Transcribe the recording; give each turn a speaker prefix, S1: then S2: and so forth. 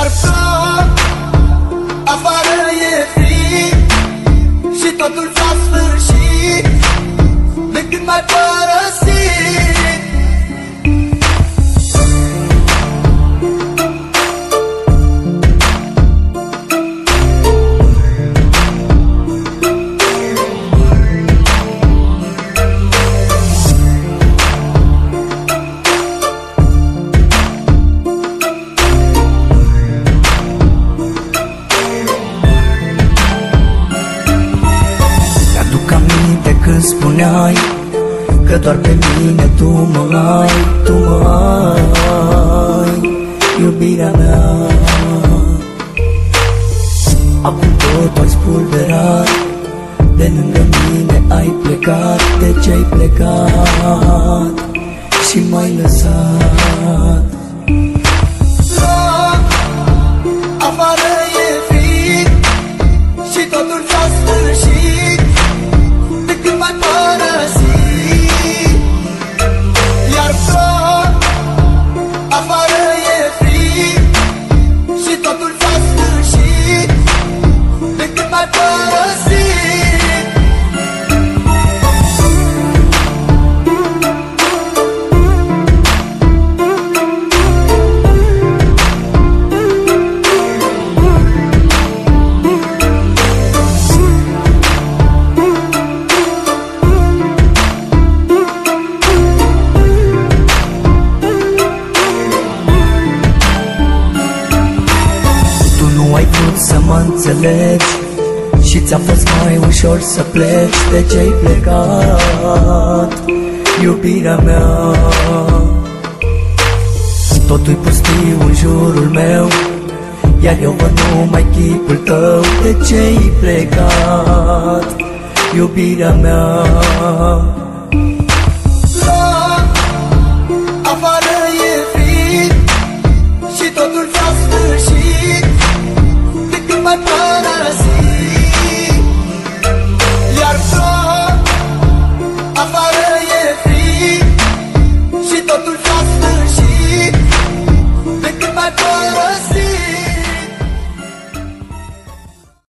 S1: Iar tot afară e frig și totul s-a sfârșit de când m-ai părăsit. Când spuneai că doar pe mine tu mă ai, tu mă ai, iubirea mea. Acum tot ai spulberat, de lângă mine ai plecat. De ce ai plecat și m-ai lăsat? Afară e frig și totul s-a sfârșit de când m-ai părăsit. Iar tot afară e frig și totul s-a sfârșit de când m-ai părăsit. Ai vrut să mă înțelegi și ți-a fost mai ușor să pleci. De ce-ai plecat, iubirea mea? Totul-i pustiu în jurul meu, iar eu văd numai chipul tău. De ce-ai plecat, iubirea mea?